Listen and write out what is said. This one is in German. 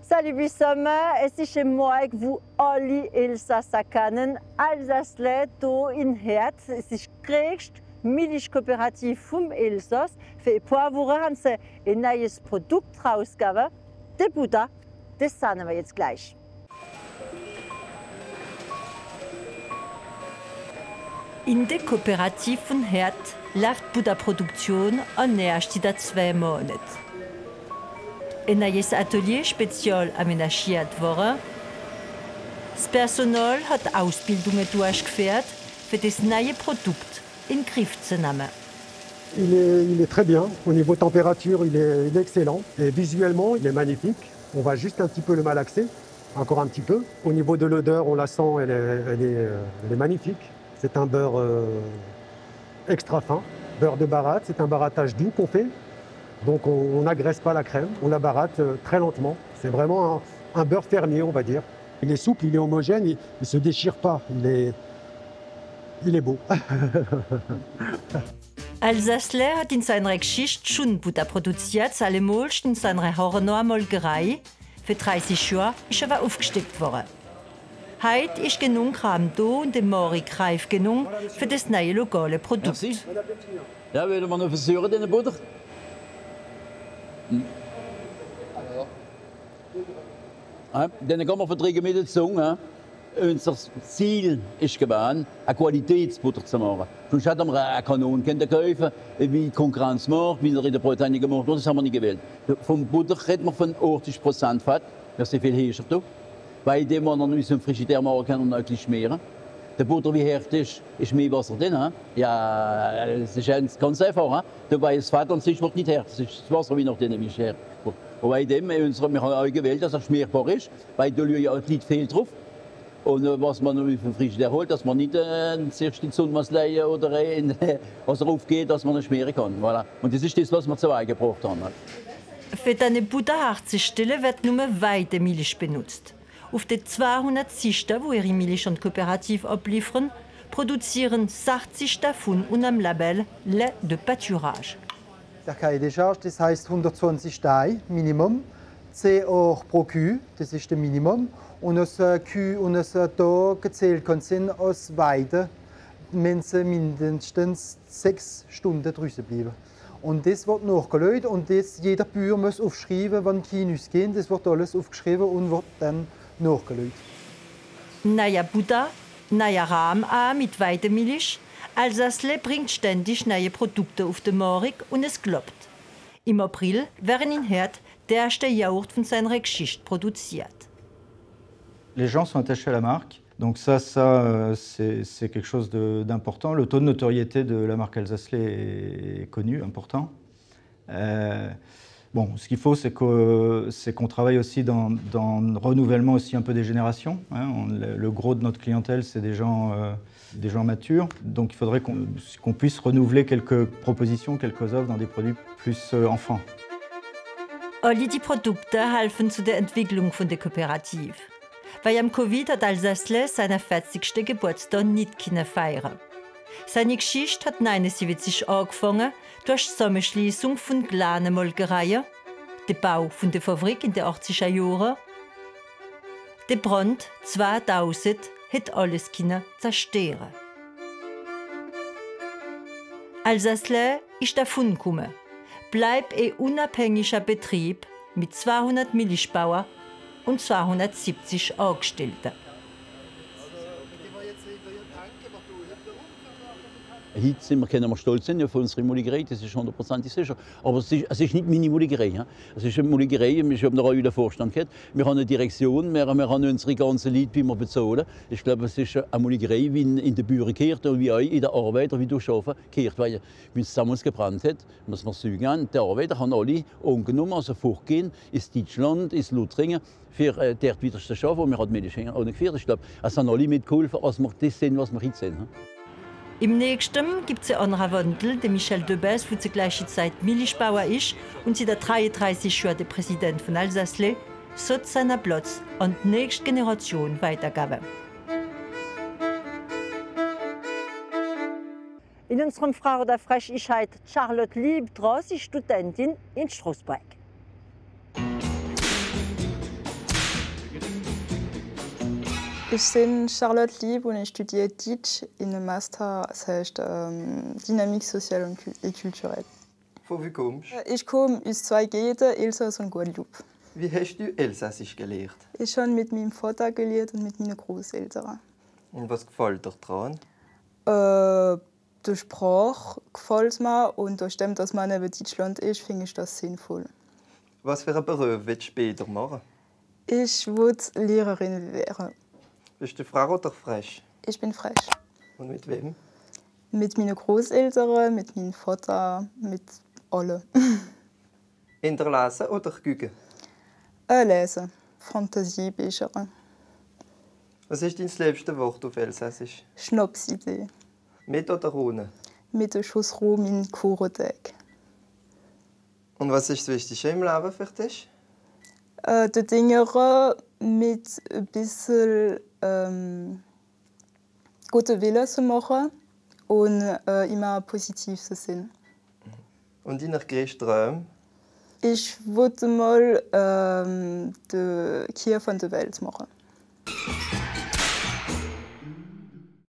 Salut Bissommer, es ist ein Morgen, wo alle Elsasser kennen. Alsace hier in Herz. Es ist die größte Milchkooperative vom Elsass. Für ein paar Wochen haben sie ein neues Produkt rausgegeben. Die Butter, das sehen wir jetzt gleich. In der Kooperative von Herz läuft die Butterproduktion an erst seit 2 Monaten. Ein neues Atelier speziell aménagiert worden. Das Personal hat Ausbildungen durchgeführt, für das neue Produkt in den Griff zu nehmen. Il est très bien. Au niveau température, il est excellent. Et visuellement, il est magnifique. On va juste un petit peu le malaxer, encore un petit peu. Au niveau de l'odeur, on la sent, elle est magnifique. C'est un beurre extra fin, beurre de baratte. C'est un barattage doux qu'on fait. Donc on n'agresse pas la crème, on la baratte très lentement. C'est vraiment un beurre fermier, on va dire. Il est souple, il est homogène, il ne se déchire pas. Il est beau. Alsace hat in seiner Geschichte schon Butter produziert, allemalst in seiner Hornoer Molkerei. Für 30 Jahre ist er aufgesteckt worden. Heute ist genug Kram da und der Markt reif genug für das neue lokale Produkt. Merci. Ja, willen wir noch versuchen, diese Butter? Dann kann man verträgen mit der Zunge. Unser Ziel ist gewesen, eine Qualitätsbutter zu machen. Sonst hätten wir eine Kanone kaufen, wie die Konkurrenz macht, wie er in der Bretagne gemacht wird. Das haben wir nicht gewählt. Vom Butter reden wir von 80% Fett. Das ist viel höher. Weil dem wir noch nicht so Frigidaire machen können, noch ein bisschen schmieren. Der Butter, wie hart ist mehr Wasser drin. Ja, das ist ganz einfach. Dabei ist das Fett an sich wird nicht hart. Das ist das Wasser, wie noch drin ist. Und bei dem, wir haben auch gewählt, dass er schmierbar ist, weil da ja nicht viel drauf. Und was man noch vom Frigidaire holt, dass man nicht zuerst in die Sonne oder was aufgeht, dass man nicht schmieren kann. Voilà. Und das ist das, was wir zu Hause gebraucht haben. Für diese Butter herzustellen, wird nur Weidemilch benutzt. Auf den 200 Züchter, die ihre Milch an die Kooperative abliefern, produzieren 60 davon unter dem Label Lait de Pâturage. Der Cahier des Charges, das heißt 120 Steine Minimum, 10 Euro pro Kuh, das ist das Minimum. Und unsere Kühe und unsere Tag gezählt sind aus Weide, wenn sie mindestens 6 Stunden draußen bleiben. Und das wird nachgelegt und das, jeder Bauer muss aufschreiben, wann die Kühe gehen. Das wird alles aufgeschrieben und wird dann nachgelegt. Neue Butter, neuer Rahmen mit Weidemilch. Alsace bringt ständig neue Produkte auf den Markt und es klappt. Im April werden in Herd der erste Joghurt von seiner Geschichte produziert. Les gens sont attachés à la marque, donc ça c'est quelque chose d'important. Le taux de notoriété de la marque Alsace est connu, important. Bon, ce qu'il faut, c'est qu'on travaille aussi dans le renouvellement aussi un peu des générations. Hein. Le gros de notre clientèle, c'est des gens matures. Donc il faudrait qu'on puisse renouveler quelques propositions, quelques offres dans des produits plus enfants. Alle die Produkte helfen zu der Entwicklung von der Kooperative. Weil am Covid hat Alsace seinen 40. Geburtstag nicht feiern. Seine Geschichte hat 1979 angefangen durch die Zusammenschließung von kleinen Molkereien, den Bau von der Fabrik in den 80er Jahren. Der Brand 2000 hat alles zerstören. Alsace ist davon gekommen. Bleibt ein unabhängiger Betrieb mit 200 Milchbauern und 270 Angestellten. Heute können wir stolz sein auf unsere Molkerei, das ist 100% sicher. Aber es ist nicht meine Molkerei. Es ist eine Molkerei, ich habe noch einen Vorstand gehabt. Wir haben eine Direktion, wir haben unsere ganzen Leute, die wir bezahlen. Ich glaube, es ist eine Molkerei, wie in der Bühre gehört und wie auch in der Arbeit, wie durch Schafen gehört. Weil, wenn es damals gebrannt hat, muss man sagen, die Arbeiter haben alle angenommen, also fortgehen, ins Deutschland, ins Lothringen, für dort wieder zu schaffen. Und wir haben Milch angeführt. Ich glaube, es haben alle mitgeholfen, als wir das sehen, was wir jetzt sehen. Im nächsten gibt es einen anderen Wandel, der Michel Debes, der zur gleichen Zeit Milchbauer ist und seit 33 Jahren der Präsident von Alsace, sollte seinen Platz an die nächste Generation weitergeben. In unserem Frau oder Frech ist heute Charlotte Liebdross, Studentin in Straßburg. Ich bin Charlotte Lieb und ich studiere Deutsch in einem Master, das heißt Dynamik sozial et culturelle. Von wo kommst du? Ich komme aus 2 Gegenden, Elsass und Guadeloupe. Wie hast du Elsässisch gelernt? Ich habe mit meinem Vater gelernt und mit meinen Großeltern. Und was gefällt dir daran? Die Sprache gefällt mir und durch dem, dass man neben Deutschland ist, finde ich das sinnvoll. Was für einen Beruf willst du später machen? Ich würde Lehrerin werden. Bist du Frau oder frisch? Ich bin frisch. Und mit wem? Mit meinen Großeltern, mit meinem Vater, mit allen. Lesen oder Gügen? Lesen. Fantasiebücher. Was ist dein liebstes Wort auf Elsässisch? Schnapsidee. Mit oder ohne? Mit einem Schuss Rum in Kurothek. Und was ist das Wichtigste im Leben für dich? Die Dinge mit ein bisschen guten Willen zu machen und immer positiv zu sein. Und deine größten Träume? Ich würde mal die Kirche von der Welt machen.